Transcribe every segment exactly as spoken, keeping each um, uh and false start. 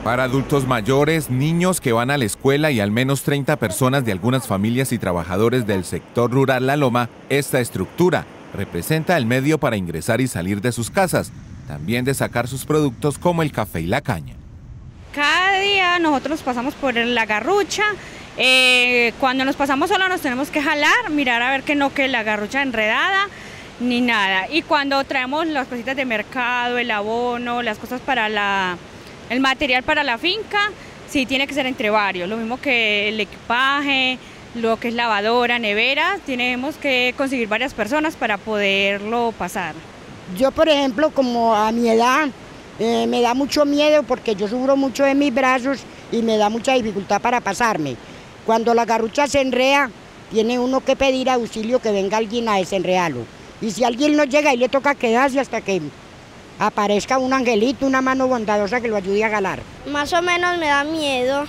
Para adultos mayores, niños que van a la escuela y al menos treinta personas de algunas familias y trabajadores del sector rural La Loma, esta estructura representa el medio para ingresar y salir de sus casas, también de sacar sus productos como el café y la caña. Cada día nosotros pasamos por la garrucha, eh, cuando nos pasamos solo nos tenemos que jalar, mirar a ver que no quede la garrucha enredada ni nada. Y cuando traemos las cositas de mercado, el abono, las cosas para la, el material para la finca, sí tiene que ser entre varios, lo mismo que el equipaje, lo que es lavadora, nevera, tenemos que conseguir varias personas para poderlo pasar. Yo, por ejemplo, como a mi edad, eh, me da mucho miedo porque yo sufro mucho de mis brazos y me da mucha dificultad para pasarme. Cuando la garrucha se enrea, tiene uno que pedir auxilio, que venga alguien a desenrearlo. Y si alguien no llega, ahí le toca quedarse hasta que aparezca un angelito, una mano bondadosa que lo ayude a jalar. Más o menos me da miedo,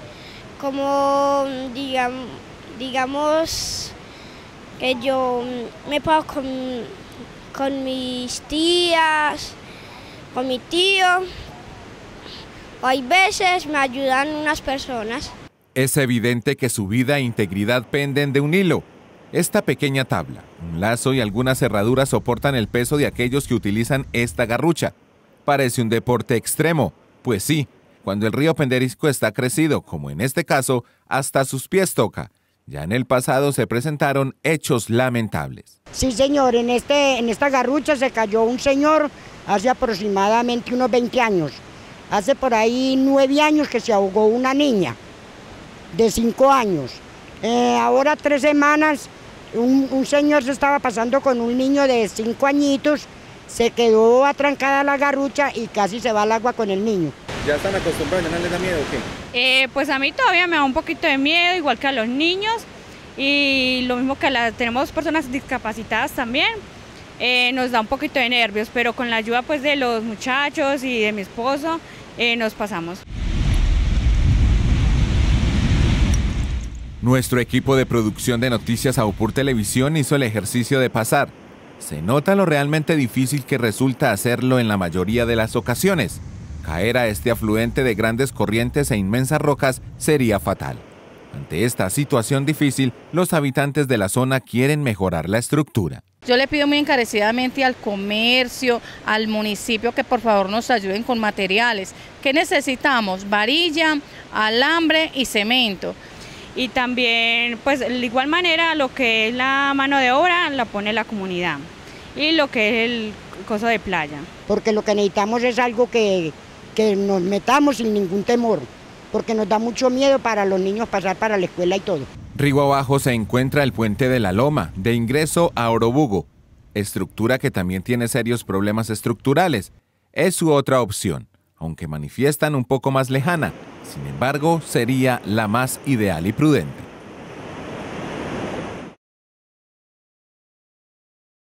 como digamos, digamos que yo me paso con, con mis tías, con mi tío, o hay veces me ayudan unas personas. Es evidente que su vida e integridad penden de un hilo. Esta pequeña tabla, un lazo y algunas cerraduras soportan el peso de aquellos que utilizan esta garrucha. Parece un deporte extremo, pues sí, cuando el río Penderisco está crecido, como en este caso, hasta sus pies toca. Ya en el pasado se presentaron hechos lamentables. Sí, señor, en, este, en esta garrucha se cayó un señor hace aproximadamente unos veinte años. Hace por ahí nueve años que se ahogó una niña de cinco años. Eh, ahora tres semanas, un, un señor se estaba pasando con un niño de cinco añitos, se quedó atrancada la garrucha y casi se va al agua con el niño. ¿Ya están acostumbrados? ¿Ya no les da miedo o qué? Eh, pues a mí todavía me da un poquito de miedo, igual que a los niños, y lo mismo que la, tenemos personas discapacitadas también, eh, nos da un poquito de nervios, pero con la ayuda pues de los muchachos y de mi esposo eh, nos pasamos. Nuestro equipo de producción de Noticias Avupur Televisión hizo el ejercicio de pasar. Se nota lo realmente difícil que resulta hacerlo en la mayoría de las ocasiones. Caer a este afluente de grandes corrientes e inmensas rocas sería fatal. Ante esta situación difícil, los habitantes de la zona quieren mejorar la estructura. Yo le pido muy encarecidamente al comercio, al municipio, que por favor nos ayuden con materiales. ¿Qué necesitamos? Varilla, alambre y cemento. Y también, pues de igual manera, lo que es la mano de obra la pone la comunidad y lo que es el coso de playa. Porque lo que necesitamos es algo que, que nos metamos sin ningún temor, porque nos da mucho miedo para los niños pasar para la escuela y todo. Río abajo se encuentra el puente de la Loma, de ingreso a Orobugo, estructura que también tiene serios problemas estructurales. Es su otra opción, aunque manifiestan un poco más lejana. Sin embargo, sería la más ideal y prudente.